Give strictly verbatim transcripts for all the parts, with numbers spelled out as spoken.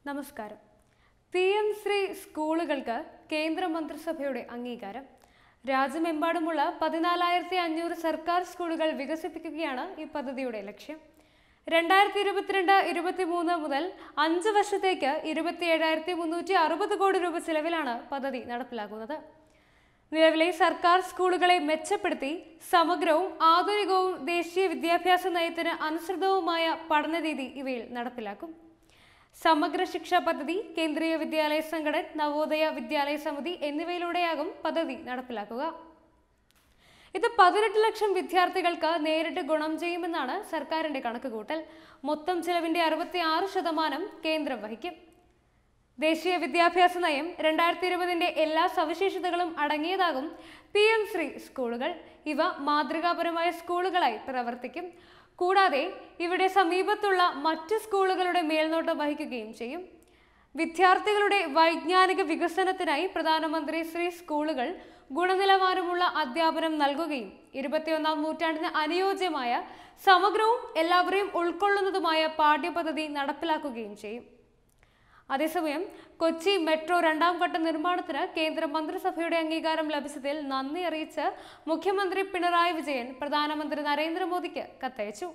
നമസ്കാരം. P M Shri സ്കൂളുകൾക്ക് കേന്ദ്ര മന്ത്രിസഭയുടെ അംഗീകാരം. രാജ്യമെമ്പാടുമുള്ള പതിനാലായിരത്തി അഞ്ഞൂറ് സർക്കാർ സ്കൂളുകൾ വികസിപ്പിക്കുകയാണ് ഈ പദ്ധതിയുടെ ലക്ഷ്യം. രണ്ടായിരത്തി ഇരുപത്തിരണ്ട് ഇരുപത്തി മൂന്ന് മുതൽ അഞ്ച് വർഷത്തേക്ക് ഇരുപത്തി ഏഴായിരത്തി മുന്നൂറ്റി അറുപത് കോടി രൂപ ചെലവിലാണ് പദ്ധതി നടപ്പിലാക്കുന്നത്. നിലവിലെ സർക്കാർ സ്കൂളുകളെ മെച്ചപ്പെടുത്തി സമഗ്രവും ആധുനികവും ദേശീയ വിദ്യാഭ്യാസ നയത്തിന് അനുസൃതവുമായ പഠനരീതി ഇവയിൽ നടപ്പിലാക്കും. സമഗ്ര ശിക്ഷാ പദ്ധതി, കേന്ദ്രീയ വിദ്യാലയ സംഘടന, നവോദയ വിദ്യാലയ സമിതി എന്നിവയിലൂടെയാകും പദ്ധതി നടപ്പിലാക്കുക. ഇത് പതിനെട്ട് ലക്ഷം വിദ്യാർത്ഥികൾക്ക് നേരിട്ട് ഗുണം ചെയ്യുമെന്നാണ് സർക്കാരിന്റെ കണക്കുകൂട്ടൽ. മൊത്തം ചെലവിന്റെ അറുപത്തി ആറ് ശതമാനം കേന്ദ്രം വഹിക്കും. ദേശീയ വിദ്യാഭ്യാസ നയം രണ്ടായിരത്തി ഇരുപതിന്റെ എല്ലാ സവിശേഷതകളും അടങ്ങിയതാകും പി എം ശ്രീ സ്കൂളുകൾ. ഇവ മാതൃകാപരമായ സ്കൂളുകളായി പ്രവർത്തിക്കും. കൂടാതെ ഇവിടെ സമീപത്തുള്ള മറ്റ് സ്കൂളുകളുടെ മേൽനോട്ടം വഹിക്കുകയും ചെയ്യും. വിദ്യാർത്ഥികളുടെ വൈജ്ഞാനിക വികസനത്തിനായി പ്രധാനമന്ത്രി ശ്രീ സ്കൂളുകൾ ഗുണനിലവാരമുള്ള അധ്യാപനം നൽകുകയും ഇരുപത്തിയൊന്നാം നൂറ്റാണ്ടിന് അനുയോജ്യമായ സമഗ്രവും എല്ലാവരെയും ഉൾക്കൊള്ളുന്നതുമായ പാഠ്യപദ്ധതി നടപ്പിലാക്കുകയും ചെയ്യും. അതേസമയം കൊച്ചി മെട്രോ രണ്ടാം ഘട്ട നിർമ്മാണത്തിന് കേന്ദ്ര മന്ത്രിസഭയുടെ അംഗീകാരം ലഭിച്ചതിൽ നന്ദി അറിയിച്ച് മുഖ്യമന്ത്രി പിണറായി വിജയൻ പ്രധാനമന്ത്രി നരേന്ദ്രമോദിക്ക് കത്തയച്ചു.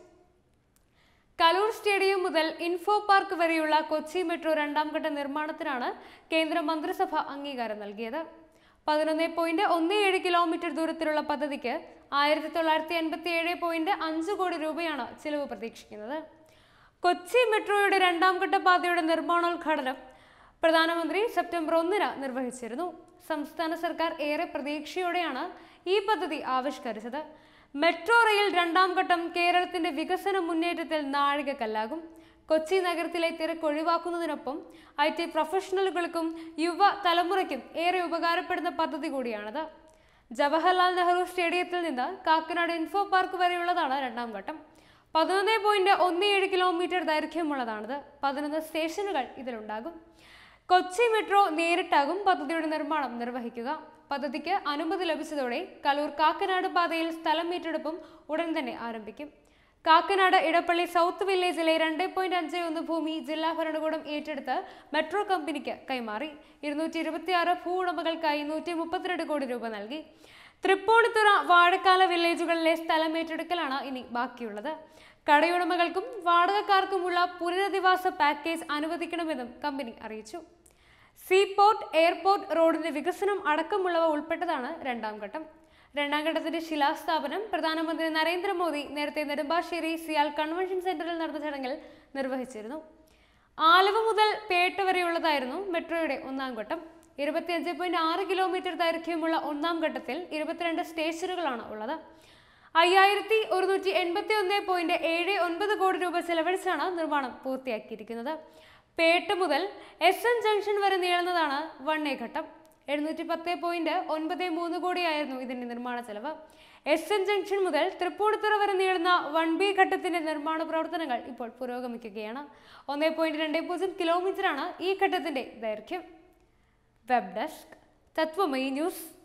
കലൂർ സ്റ്റേഡിയം മുതൽ ഇൻഫോ പാർക്ക് വരെയുള്ള കൊച്ചി മെട്രോ രണ്ടാം ഘട്ട നിർമ്മാണത്തിനാണ് കേന്ദ്ര മന്ത്രിസഭ അംഗീകാരം നൽകിയത്. പതിനൊന്ന് പോയിന്റ് ഒന്ന് ഏഴ് കിലോമീറ്റർ ദൂരത്തിലുള്ള പദ്ധതിക്ക് ആയിരത്തി തൊള്ളായിരത്തി എൺപത്തി ഏഴ് പോയിന്റ് അഞ്ച് കോടി രൂപയാണ് ചിലവ് പ്രതീക്ഷിക്കുന്നത്. കൊച്ചി മെട്രോയുടെ രണ്ടാം ഘട്ട പാതയുടെ നിർമ്മാണോദ്ഘാടനം പ്രധാനമന്ത്രി സെപ്റ്റംബർ ഒന്നിന് നിർവഹിച്ചിരുന്നു. സംസ്ഥാന സർക്കാർ ഏറെ പ്രതീക്ഷയോടെയാണ് ഈ പദ്ധതി ആവിഷ്കരിച്ചത്. മെട്രോ റെയിൽ രണ്ടാം ഘട്ടം കേരളത്തിന്റെ വികസന മുന്നേറ്റത്തിൽ നാഴികക്കല്ലാകും. കൊച്ചി നഗരത്തിലെ തിരക്ക് ഒഴിവാക്കുന്നതിനൊപ്പം ഐ ടി പ്രൊഫഷണലുകൾക്കും യുവ തലമുറയ്ക്കും ഏറെ ഉപകാരപ്പെടുന്ന പദ്ധതി കൂടിയാണിത്. ജവഹർലാൽ നെഹ്റു സ്റ്റേഡിയത്തിൽ നിന്ന് കാക്കനാട് ഇൻഫോ പാർക്ക് വരെയുള്ളതാണ് രണ്ടാം ഘട്ടം. പതിനൊന്ന് പോയിന്റ് ഒന്ന് ഏഴ് കിലോമീറ്റർ ദൈർഘ്യമുള്ളതാണിത്. പതിനൊന്ന് സ്റ്റേഷനുകൾ ഇതിലുണ്ടാകും. കൊച്ചി മെട്രോ നേരിട്ടാകും പദ്ധതിയുടെ നിർമ്മാണം നിർവഹിക്കുക. പദ്ധതിക്ക് അനുമതി ലഭിച്ചതോടെ കലൂർ കാക്കനാട് പാതയിൽ സ്ഥലം ഏറ്റെടുപ്പും ഉടൻ തന്നെ ആരംഭിക്കും. കാക്കനാട് ഇടപ്പള്ളി സൗത്ത് വില്ലേജിലെ രണ്ട് പോയിന്റ് അഞ്ച് ഒന്ന് ഭൂമി ജില്ലാ ഭരണകൂടം ഏറ്റെടുത്ത് മെട്രോ കമ്പനിക്ക് കൈമാറി. ഇരുന്നൂറ്റി ഇരുപത്തി ആറ് ഭൂ ഉടമകൾക്കായി നൂറ്റി മുപ്പത്തിരണ്ട് കോടി രൂപ നൽകി. തൃപ്പൂണിത്തുറ, വാഴക്കാല വില്ലേജുകളിലെ സ്ഥലം ഏറ്റെടുക്കലാണ് ഇനി ബാക്കിയുള്ളത്. കടയുടമകൾക്കും വാടകക്കാർക്കുമുള്ള പുനരധിവാസ പാക്കേജ് അനുവദിക്കണമെന്നും കമ്പനി അറിയിച്ചു. സീപോർട്ട്, എയർപോർട്ട്, റോഡിന്റെ വികസനം അടക്കമുള്ളവ ഉൾപ്പെട്ടതാണ് രണ്ടാം ഘട്ടം. രണ്ടാം ഘട്ടത്തിന്റെ ശിലാസ്ഥാപനം പ്രധാനമന്ത്രി നരേന്ദ്രമോദി നേരത്തെ നെടുമ്പാശ്ശേരി സിയാൽ കൺവെൻഷൻ സെന്ററിൽ നടന്ന ചടങ്ങിൽ നിർവഹിച്ചിരുന്നു. ആലുവ മുതൽ പേട്ട വരെയുള്ളതായിരുന്നു മെട്രോയുടെ ഒന്നാം ഘട്ടം. ഇരുപത്തിയഞ്ച് പോയിന്റ് ആറ് കിലോമീറ്റർ ദൈർഘ്യമുള്ള ഒന്നാം ഘട്ടത്തിൽ ഇരുപത്തിരണ്ട് സ്റ്റേഷനുകളാണ് ഉള്ളത്. അയ്യായിരത്തി ഒരുന്നൂറ്റി എൺപത്തി ഒന്ന് പോയിന്റ് ഏഴ് ഒൻപത് കോടി രൂപ ചെലവഴിച്ചാണ് നിർമ്മാണം പൂർത്തിയാക്കിയിരിക്കുന്നത്. പേട്ട മുതൽ എസ് എൻ ജംഗ്ഷൻ വരെ നീളുന്നതാണ് വൺ എ ഘട്ടം. എഴുന്നൂറ്റി പത്ത് പോയിന്റ് ഒൻപത് മൂന്ന് കോടിയായിരുന്നു ഇതിന്റെ നിർമ്മാണ ചെലവ്. എസ് എൻ ജംഗ്ഷൻ മുതൽ തൃപ്പൂണിത്തുറ വരെ നീളുന്ന വൺ ബി ഘട്ടത്തിന്റെ നിർമ്മാണ പ്രവർത്തനങ്ങൾ ഇപ്പോൾ പുരോഗമിക്കുകയാണ്. ഒന്ന് പോയിന്റ് രണ്ട് പൂജ്യം കിലോമീറ്ററാണ് ഈ ഘട്ടത്തിന്റെ ദൈർഘ്യം. Web desk, Tatwamayi news.